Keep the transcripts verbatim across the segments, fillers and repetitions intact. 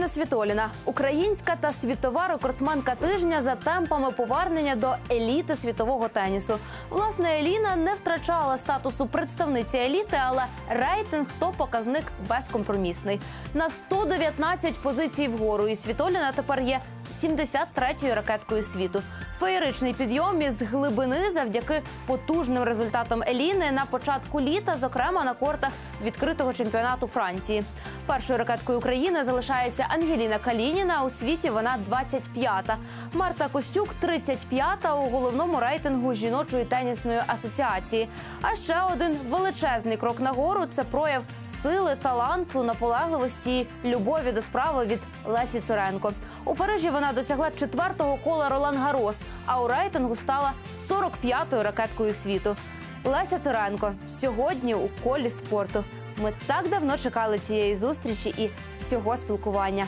Еліна Світоліна – українська та світова рекордсменка тижня за темпами повернення до еліти світового тенісу. Власне, Еліна не втрачала статусу представниці еліти, але рейтинг – то показник безкомпромісний. На сто дев'ятнадцять позицій вгору, і Світоліна тепер є сімдесят третьою ракеткою світу. Феєричний підйом із глибини завдяки потужним результатам Еліни на початку літа, зокрема на кортах відкритого чемпіонату Франції. Першою ракеткою України залишається Ангеліна Калініна, у світі вона двадцять п'ята. Марта Костюк – тридцять п'ята у головному рейтингу жіночої тенісної асоціації. А ще один величезний крок нагору – це прояв сили, таланту, наполегливості і любові до справи від Лесі Цуренко. У Парижі вона досягла четвертого кола Ролан-Гарос, а у рейтингу стала сорок п'ятою ракеткою світу. Леся Цуренко сьогодні у колі спорту. Ми так давно чекали цієї зустрічі і цього спілкування.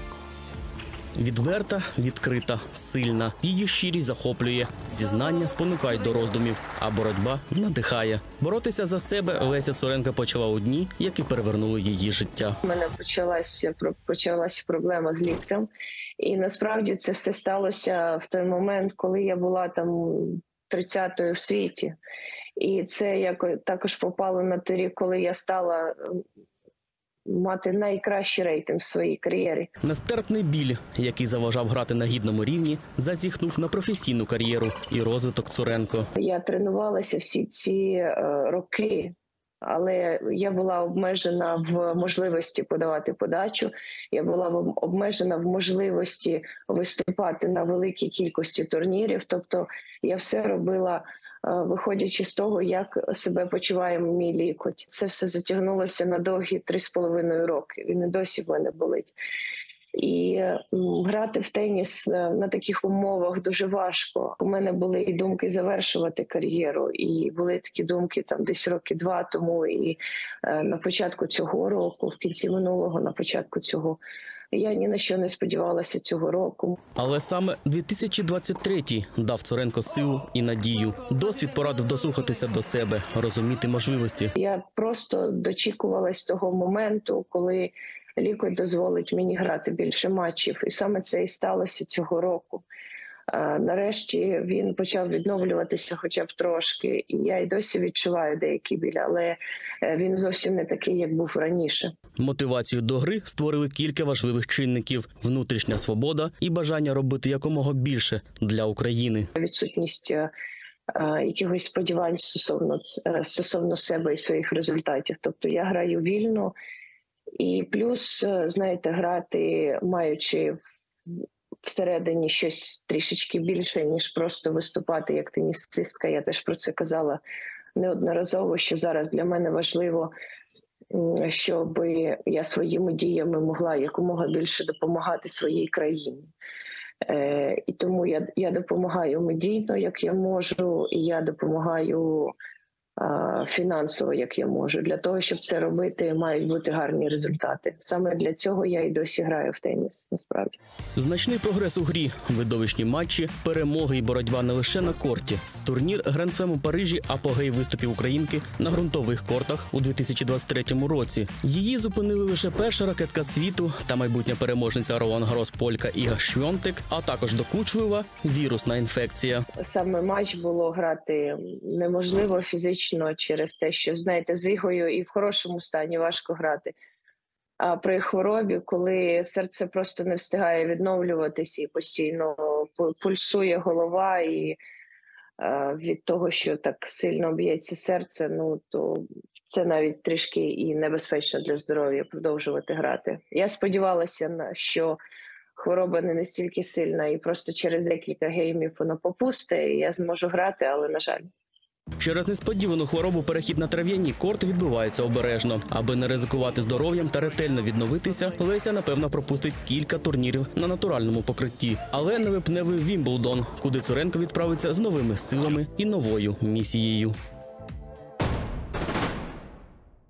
Відверта, відкрита, сильна. Її щирість захоплює. Зізнання спонукають до роздумів, а боротьба надихає. Боротися за себе Леся Цуренко почала у дні, які перевернули її життя. У мене почалася, почалася проблема з ліктем. І насправді це все сталося в той момент, коли я була там тридцятою в світі. І це як також попало на той рік, коли я стала мати найкращий рейтинг в своїй кар'єрі. Нестерпний біль, який заважав грати на гідному рівні, зазіхнув на професійну кар'єру і розвиток Цуренко. Я тренувалася всі ці е, роки, але я була обмежена в можливості подавати подачу, я була обмежена в можливості виступати на великій кількості турнірів, тобто я все робила виходячи з того, як себе почуває мій лікоть. Це все затягнулося на довгі три з половиною роки. Він і досі в мене болить. І грати в теніс на таких умовах дуже важко. У мене були і думки завершувати кар'єру, і були такі думки там десь роки два тому, і на початку цього року, в кінці минулого, на початку цього. Я ні на що не сподівалася цього року. Але саме дві тисячі двадцять третій дав Цуренко силу і надію. Досвід порадив дослухатися до себе, розуміти можливості. Я просто дочікувалась того моменту, коли лікоть дозволить мені грати більше матчів. І саме це і сталося цього року. Нарешті він почав відновлюватися хоча б трошки. І я й досі відчуваю деякий біль, але він зовсім не такий, як був раніше. Мотивацію до гри створили кілька важливих чинників – внутрішня свобода і бажання робити якомога більше для України. Відсутність якихось сподівань стосовно, стосовно себе і своїх результатів. Тобто я граю вільно і плюс, знаєте, грати, маючи всередині щось трішечки більше, ніж просто виступати як тенісистка. Я теж про це казала неодноразово, що зараз для мене важливо, щоб я своїми діями могла якомога більше допомагати своїй країні. Е, і тому я, я допомагаю медійно, як я можу, і я допомагаю е, фінансово, як я можу. Для того, щоб це робити, мають бути гарні результати. Саме для цього я і досі граю в теніс, насправді. Значний прогрес у грі, видовищні матчі, перемоги і боротьба не лише на корті. Турнір Гранд-слем у Парижі – апогей виступів українки на ґрунтових кортах у дві тисячі двадцять третьому році. Її зупинили лише перша ракетка світу та майбутня переможниця Ролан-Гарос полька Іга Швьонтек, а також докучлива вірусна інфекція. Саме матч було грати неможливо фізично через те, що, знаєте, з Ігою і в хорошому стані важко грати. А при хворобі, коли серце просто не встигає відновлюватися і постійно пульсує голова, і від того, що так сильно б'ється серце, ну то це навіть трішки і небезпечно для здоров'я продовжувати грати. Я сподівалася, що хвороба не настільки сильна і просто через декілька геймів вона попусте, і я зможу грати, але, на жаль. Через несподівану хворобу перехід на трав'яні корти відбувається обережно. Аби не ризикувати здоров'ям та ретельно відновитися, Леся, напевно, пропустить кілька турнірів на натуральному покритті. Але не випневий Вімблдон, куди Цуренко відправиться з новими силами і новою місією.